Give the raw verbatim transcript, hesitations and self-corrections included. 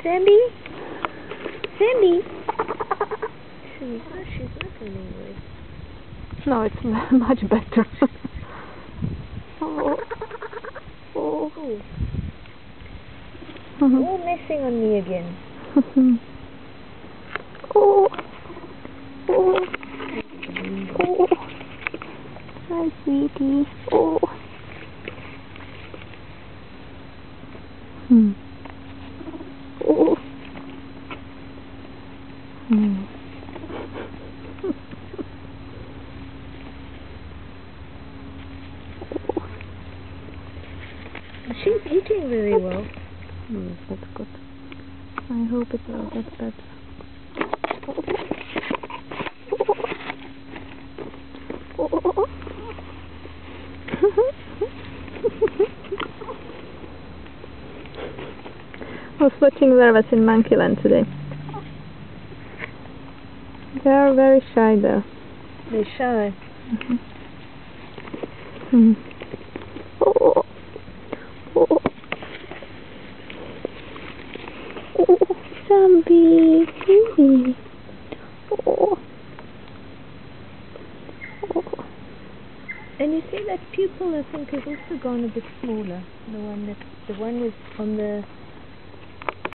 Sammy? Sammy? She's not, she's not anyway. No, it's much better. oh. Oh. Oh. You're messing on me again. oh. Oh. Oh. Hi, sweetie. Oh. Hmm. Oh. Hmm. She's eating very well. Hmm, that's good. I hope it will get better. Oh. Oh. I was watching Vervas in Monkeyland today. They are very shy there. They're shy. Mm-hmm. Hmm. Oh. Oh. Oh. Zombie. Oh. Oh. And you see that pupil, I think, has also gone a bit smaller. The one that, the one was on the